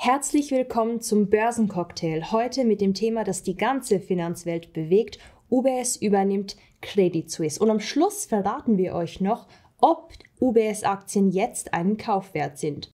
Herzlich willkommen zum Börsencocktail. Heute mit dem Thema, das die ganze Finanzwelt bewegt. UBS übernimmt Credit Suisse. Und am Schluss verraten wir euch noch, ob UBS-Aktien jetzt einen Kauf wert sind.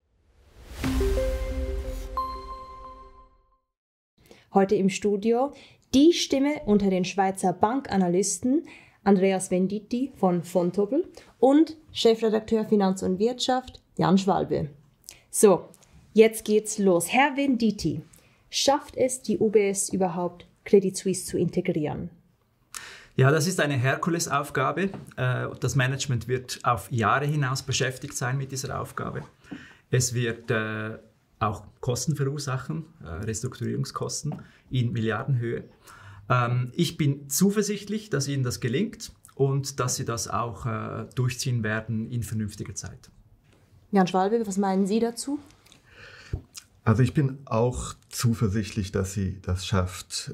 Heute im Studio die Stimme unter den Schweizer Bankanalysten Andreas Venditti von Vontobel und Chefredakteur Finanz und Wirtschaft Jan Schwalbe. So, jetzt geht's los. Herr Venditti, schafft es die UBS überhaupt, Credit Suisse zu integrieren? Ja, das ist eine Herkulesaufgabe. Das Management wird auf Jahre hinaus beschäftigt sein mit dieser Aufgabe. Es wird auch Kosten verursachen, Restrukturierungskosten in Milliardenhöhe. Ich bin zuversichtlich, dass Ihnen das gelingt und dass Sie das auch durchziehen werden in vernünftiger Zeit. Jan Schwalbe, was meinen Sie dazu? Also ich bin auch zuversichtlich, dass sie das schafft.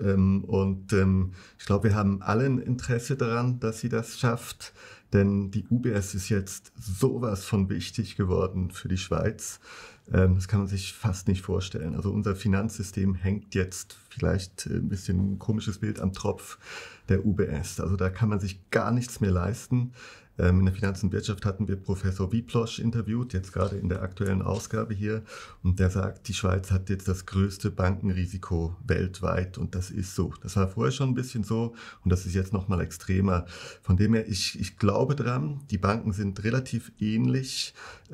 Ich glaube, wir haben alle ein Interesse daran, dass sie das schafft. Denn die UBS ist jetzt sowas von wichtig geworden für die Schweiz. Das kann man sich fast nicht vorstellen. Also unser Finanzsystem hängt jetzt vielleicht ein bisschen ein komisches Bild am Tropf der UBS. Also da kann man sich gar nichts mehr leisten. In der Finanz und Wirtschaft hatten wir Professor Wiplosch interviewt, jetzt gerade in der aktuellen Ausgabe hier. Und der sagt, die Schweiz hat jetzt das größte Bankenrisiko weltweit. Und das ist so. Das war vorher schon ein bisschen so und das ist jetzt nochmal extremer. Von dem her, ich glaube dran, die Banken sind relativ ähnlich.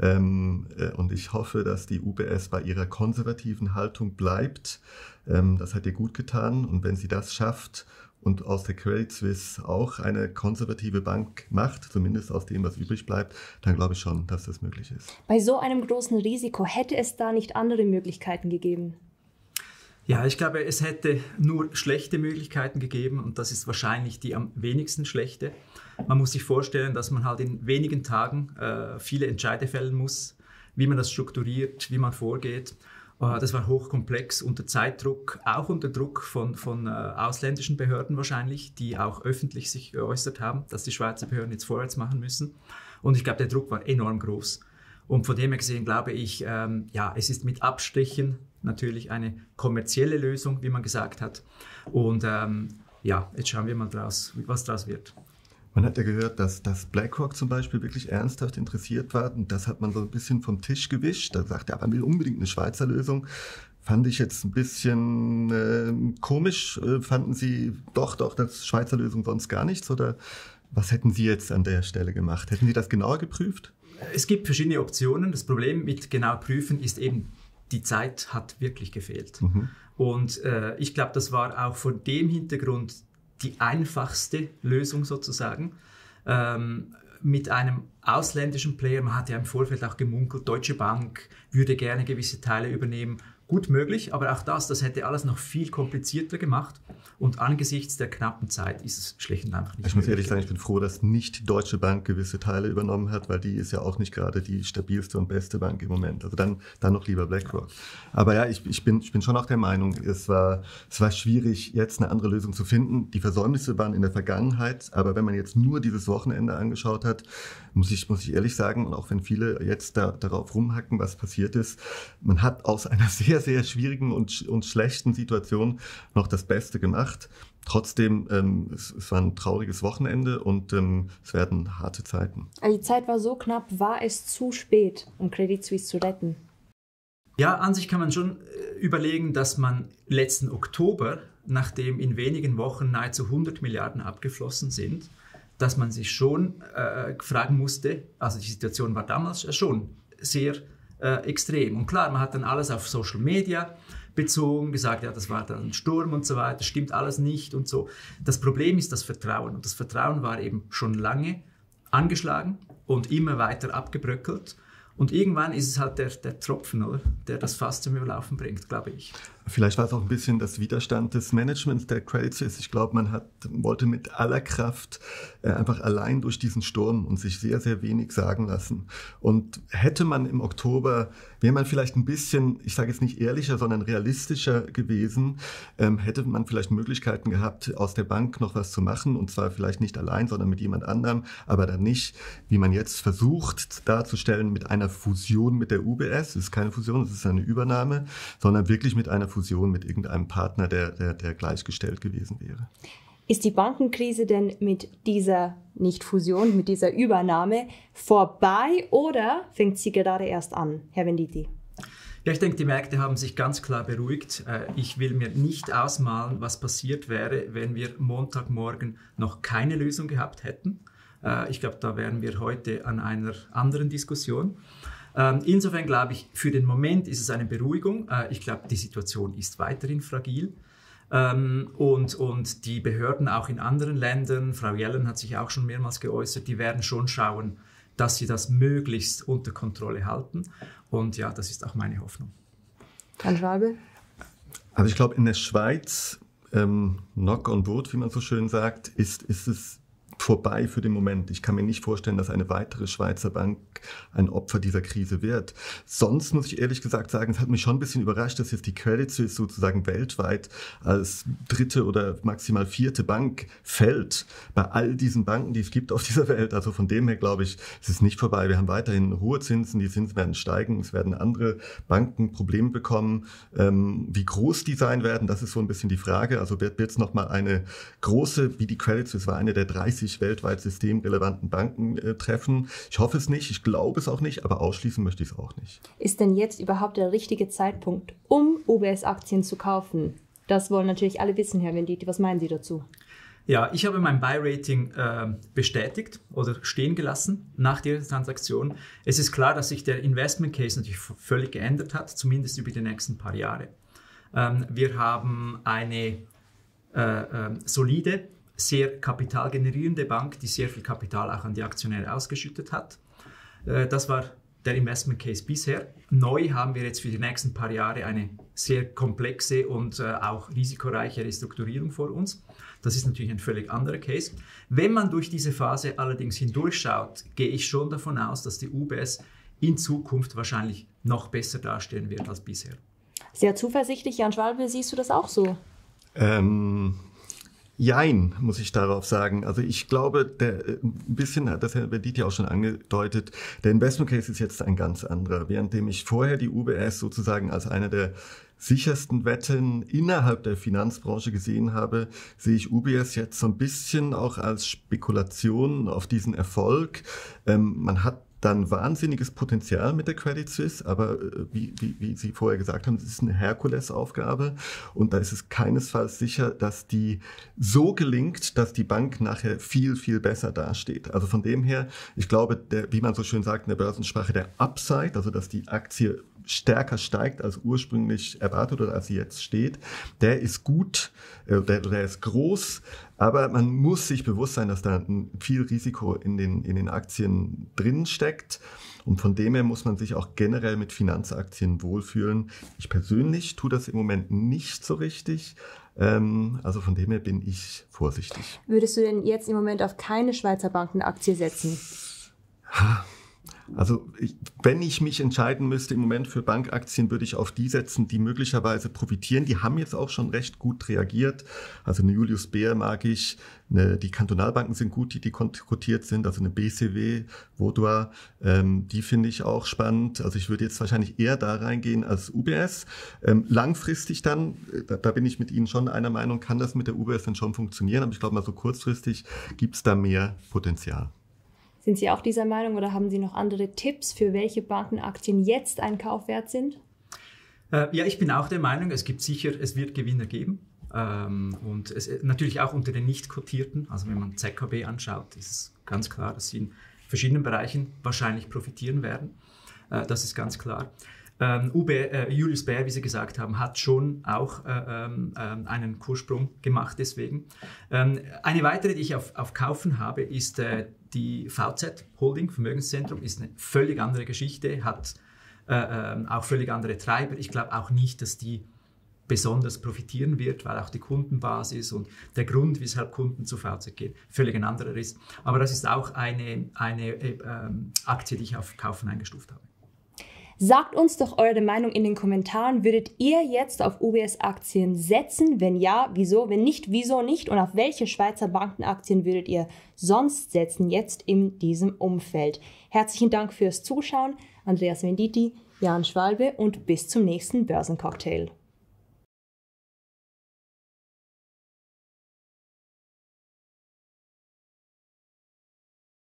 Und ich hoffe, dass die UBS bei ihrer konservativen Haltung bleibt. Das hat ihr gut getan. Und wenn sie das schafft und aus der Credit Suisse auch eine konservative Bank macht, zumindest aus dem, was übrig bleibt, dann glaube ich schon, dass das möglich ist. Bei so einem großen Risiko hätte es da nicht andere Möglichkeiten gegeben? Ja, ich glaube, es hätte nur schlechte Möglichkeiten gegeben und das ist wahrscheinlich die am wenigsten schlechte. Man muss sich vorstellen, dass man halt in wenigen Tagen viele Entscheide fällen muss, wie man das strukturiert, wie man vorgeht. Das war hochkomplex, unter Zeitdruck, auch unter Druck von ausländischen Behörden wahrscheinlich, die auch öffentlich sich geäußert haben, dass die Schweizer Behörden jetzt vorwärts machen müssen. Und ich glaube, der Druck war enorm groß. Und von dem her gesehen glaube ich, es ist mit Abstrichen natürlich eine kommerzielle Lösung, wie man gesagt hat. Und jetzt schauen wir mal, was daraus wird. Man hat ja gehört, dass BlackRock zum Beispiel wirklich ernsthaft interessiert war und das hat man so ein bisschen vom Tisch gewischt. Da sagte er, man will unbedingt eine Schweizer Lösung. Fand ich jetzt ein bisschen komisch. Fanden Sie doch, das Schweizer Lösung sonst gar nichts? Oder was hätten Sie jetzt an der Stelle gemacht? Hätten Sie das genauer geprüft? Es gibt verschiedene Optionen. Das Problem mit genau prüfen ist eben, die Zeit hat wirklich gefehlt. Und ich glaube, das war auch vor dem Hintergrund die einfachste Lösung sozusagen, mit einem ausländischen Player. Man hat ja im Vorfeld auch gemunkelt, Deutsche Bank würde gerne gewisse Teile übernehmen. Gut möglich, aber auch das hätte alles noch viel komplizierter gemacht. Und angesichts der knappen Zeit ist es schlicht und einfach nicht möglich. Ich muss ehrlich sagen, ich bin froh, dass nicht die Deutsche Bank gewisse Teile übernommen hat, weil die ist ja auch nicht gerade die stabilste und beste Bank im Moment. Also dann noch lieber BlackRock. Aber ja, ich bin schon auch der Meinung, es war schwierig, jetzt eine andere Lösung zu finden. Die Versäumnisse waren in der Vergangenheit, aber wenn man jetzt nur dieses Wochenende angeschaut hat, muss ich ehrlich sagen, und auch wenn viele jetzt darauf rumhacken, was passiert ist, man hat aus einer sehr, sehr schwierigen und schlechten Situation noch das Beste gemacht. Trotzdem, es war ein trauriges Wochenende und es werden harte Zeiten. Die Zeit war so knapp, war es zu spät, um Credit Suisse zu retten? Ja, an sich kann man schon überlegen, dass man letzten Oktober, nachdem in wenigen Wochen nahezu 100 Milliarden abgeflossen sind, dass man sich schon fragen musste, also die Situation war damals schon sehr extrem. Und klar, man hat dann alles auf Social Media bezogen, gesagt, ja, das war dann ein Sturm und so weiter, stimmt alles nicht und so. Das Problem ist das Vertrauen. Und das Vertrauen war eben schon lange angeschlagen und immer weiter abgebröckelt. Und irgendwann ist es halt der Tropfen, oder? Der das Fass zum Überlaufen bringt, glaube ich. Vielleicht war es auch ein bisschen das Widerstand des Managements der Credit Suisse. Ich glaube, man wollte mit aller Kraft einfach allein durch diesen Sturm und sich sehr, sehr wenig sagen lassen. Und hätte man im Oktober, wäre man vielleicht ein bisschen, ich sage jetzt nicht ehrlicher, sondern realistischer gewesen, hätte man vielleicht Möglichkeiten gehabt, aus der Bank noch was zu machen. Und zwar vielleicht nicht allein, sondern mit jemand anderem, aber dann nicht, wie man jetzt versucht darzustellen, mit einem einer Fusion mit der UBS. Es ist keine Fusion, es ist eine Übernahme, sondern wirklich mit einer Fusion mit irgendeinem Partner, der gleichgestellt gewesen wäre. Ist die Bankenkrise denn mit dieser, nicht Fusion, mit dieser Übernahme vorbei oder fängt sie gerade erst an, Herr Venditti? Ja, ich denke, die Märkte haben sich ganz klar beruhigt. Ich will mir nicht ausmalen, was passiert wäre, wenn wir Montagmorgen noch keine Lösung gehabt hätten. Ich glaube, da wären wir heute an einer anderen Diskussion. Insofern glaube ich, für den Moment ist es eine Beruhigung. Ich glaube, die Situation ist weiterhin fragil. Und die Behörden auch in anderen Ländern, Frau Yellen hat sich auch schon mehrmals geäußert, die werden schon schauen, dass sie das möglichst unter Kontrolle halten. Und ja, das ist auch meine Hoffnung. Herr Schwalbe? Also ich glaube, in der Schweiz, knock on wood, wie man so schön sagt, ist es vorbei für den Moment. Ich kann mir nicht vorstellen, dass eine weitere Schweizer Bank ein Opfer dieser Krise wird. Sonst muss ich ehrlich gesagt sagen, es hat mich schon ein bisschen überrascht, dass jetzt die Credit Suisse sozusagen weltweit als dritte oder maximal vierte Bank fällt. Bei all diesen Banken, die es gibt auf dieser Welt. Also von dem her glaube ich, es ist nicht vorbei. Wir haben weiterhin hohe Zinsen, die Zinsen werden steigen, es werden andere Banken Probleme bekommen. Wie groß die sein werden, das ist so ein bisschen die Frage. Also wird es nochmal eine große, wie die Credit Suisse war, eine der 30 weltweit systemrelevanten Banken treffen. Ich hoffe es nicht, ich glaube es auch nicht, aber ausschließen möchte ich es auch nicht. Ist denn jetzt überhaupt der richtige Zeitpunkt, um UBS-Aktien zu kaufen? Das wollen natürlich alle wissen, Herr Venditti. Was meinen Sie dazu? Ja, ich habe mein Buy-Rating bestätigt oder stehen gelassen nach der Transaktion. Es ist klar, dass sich der Investment Case natürlich völlig geändert hat, zumindest über die nächsten paar Jahre. Wir haben eine solide, sehr kapitalgenerierende Bank, die sehr viel Kapital auch an die Aktionäre ausgeschüttet hat. Das war der Investment Case bisher. Neu haben wir jetzt für die nächsten paar Jahre eine sehr komplexe und auch risikoreiche Restrukturierung vor uns. Das ist natürlich ein völlig anderer Case. Wenn man durch diese Phase allerdings hindurchschaut, gehe ich schon davon aus, dass die UBS in Zukunft wahrscheinlich noch besser dastehen wird als bisher. Sehr zuversichtlich, Jan Schwalbe, siehst du das auch so? Jein, muss ich darauf sagen. Also ich glaube, ein bisschen hat das Herr Venditti auch schon angedeutet, der Investment Case ist jetzt ein ganz anderer. Währenddem ich vorher die UBS sozusagen als eine der sichersten Wetten innerhalb der Finanzbranche gesehen habe, sehe ich UBS jetzt so ein bisschen auch als Spekulation auf diesen Erfolg. Man hat dann wahnsinniges Potenzial mit der Credit Suisse, aber wie Sie vorher gesagt haben, es ist eine Herkulesaufgabe und da ist es keinesfalls sicher, dass die so gelingt, dass die Bank nachher viel, viel besser dasteht. Also von dem her, ich glaube, wie man so schön sagt in der Börsensprache, der Upside, also dass die Aktie stärker steigt als ursprünglich erwartet oder als sie jetzt steht, der ist gut, der ist groß, aber man muss sich bewusst sein, dass da viel Risiko in den Aktien drin steckt und von dem her muss man sich auch generell mit Finanzaktien wohlfühlen. Ich persönlich tue das im Moment nicht so richtig, also von dem her bin ich vorsichtig. Würdest du denn jetzt im Moment auf keine Schweizer Bankenaktie setzen? Also wenn ich mich entscheiden müsste im Moment für Bankaktien, würde ich auf die setzen, die möglicherweise profitieren. Die haben jetzt auch schon recht gut reagiert. Also eine Julius Baer mag ich, die Kantonalbanken sind gut, die kotiert sind, also eine BCW, Vaudois, die finde ich auch spannend. Also ich würde jetzt wahrscheinlich eher da reingehen als UBS. Langfristig dann, da bin ich mit Ihnen schon einer Meinung, kann das mit der UBS dann schon funktionieren, aber ich glaube mal so kurzfristig gibt es da mehr Potenzial. Sind Sie auch dieser Meinung oder haben Sie noch andere Tipps, für welche Bankenaktien jetzt ein Kauf wert sind? Ja, ich bin auch der Meinung, es wird Gewinner geben. Und natürlich auch unter den nicht kotierten. Also wenn man ZKB anschaut, ist es ganz klar, dass sie in verschiedenen Bereichen wahrscheinlich profitieren werden. Das ist ganz klar. Julius Baer, wie Sie gesagt haben, hat schon auch einen Kurssprung gemacht deswegen. Eine weitere, die ich auf Kaufen habe, ist die VZ Holding, Vermögenszentrum, ist eine völlig andere Geschichte, hat auch völlig andere Treiber. Ich glaube auch nicht, dass die besonders profitieren wird, weil auch die Kundenbasis und der Grund, weshalb Kunden zu VZ gehen, völlig ein anderer ist. Aber das ist auch eine Aktie, die ich auf Kaufen eingestuft habe. Sagt uns doch eure Meinung in den Kommentaren. Würdet ihr jetzt auf UBS-Aktien setzen? Wenn ja, wieso? Wenn nicht, wieso nicht? Und auf welche Schweizer Bankenaktien würdet ihr sonst setzen, jetzt in diesem Umfeld? Herzlichen Dank fürs Zuschauen. Andreas Venditti, Jan Schwalbe und bis zum nächsten Börsencocktail.